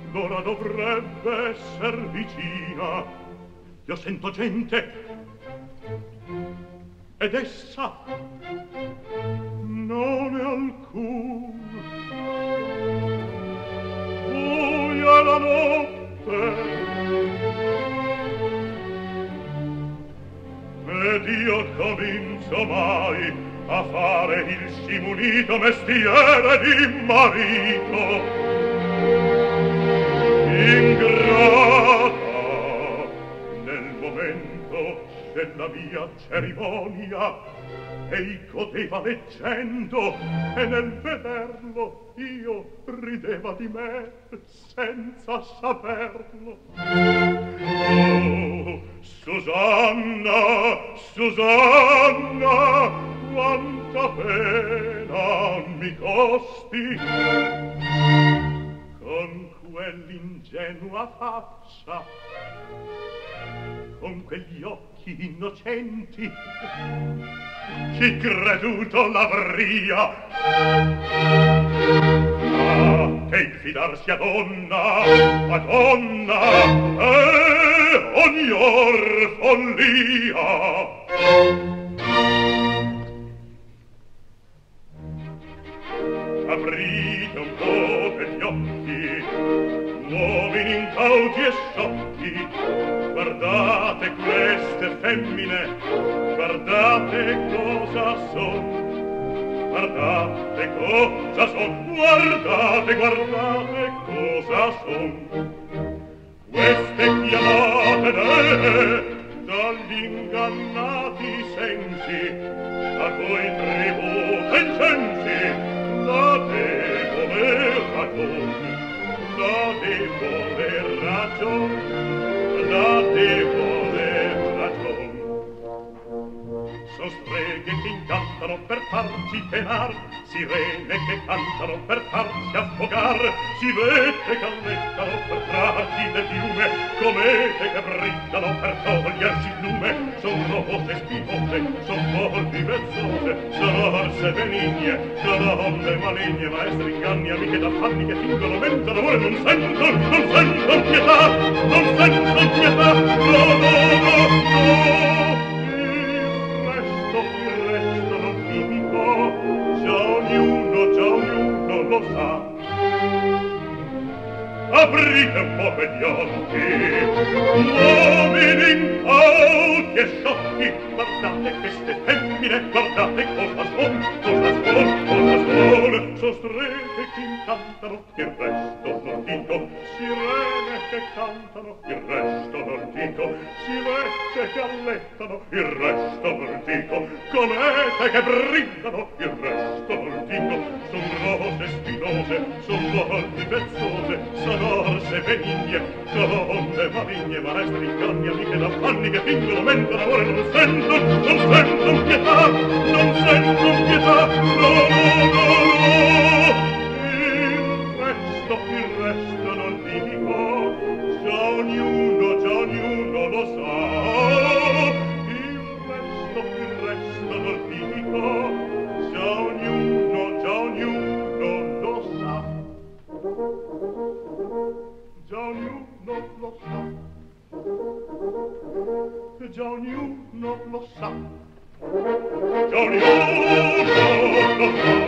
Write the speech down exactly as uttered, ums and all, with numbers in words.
ora dovrebbe esser vicina. Io sento gente, ed essa non è alcun. Buia la notte, ed io comincio mai a fare il scimunito mestiere di marito. Ingrata nel momento della mia cerimonia, ei godeva leggendo, e nel vederlo io rideva di me senza saperlo. Oh, Susanna, Susanna, quanta pena mi costi con quell'ingenua faccia, con quegli occhi innocenti. Chi creduto l'avria? Ah, che il fidarsi a donna, a donna, è ognor follia. Aprite un po' degli occhi, uomini incauti e sciocchi, guardate queste femmine, guardate cosa son, guardate cosa son, guardate, guardate cosa son. Queste chiamate dee dagli ingannati sensi, a cui tributa incensi, la debole ragion, la debole ragion, la debole ragion. Son streghe che incantano per farci penar, sirene che cantano per farci affogar, civette che allettano per trarci le piume, comete che brillano per toglierci il lume. Son rose spinose, son volpi vezzose, son orse benigne, colonne maligne, maestri inganni, amiche d'affanni che fingono mente d'amore. Non sentono, non sentono pietà, non sentono pietà, no, no, no, no. Lo sa. Aprite un po' quegli occhi, uomini incauti e sciocchi, guardate queste femmine, guardate cosa son, cosa son, cosa son. Son streghe che incantano, il resto non dico, sirene che cantano, il resto non dico, civette che allettano, il resto non dico, comete che brillano, il resto non dico. Son rose spinose, son volpi vezzose, son orse benigne, colonne maligne, maestri inganni, amiche d'affanni che fingono mente d'amore. Non sento, non sento pietà, non sento pietà, no, no, no, no. Il resto, il resto non dico, già ognuno, già ognuno lo sa. Il resto, il resto non dico, già ognuno, già ognuno lo sa. Già ognuno lo sa, già ognuno lo sa, già ognuno lo sa.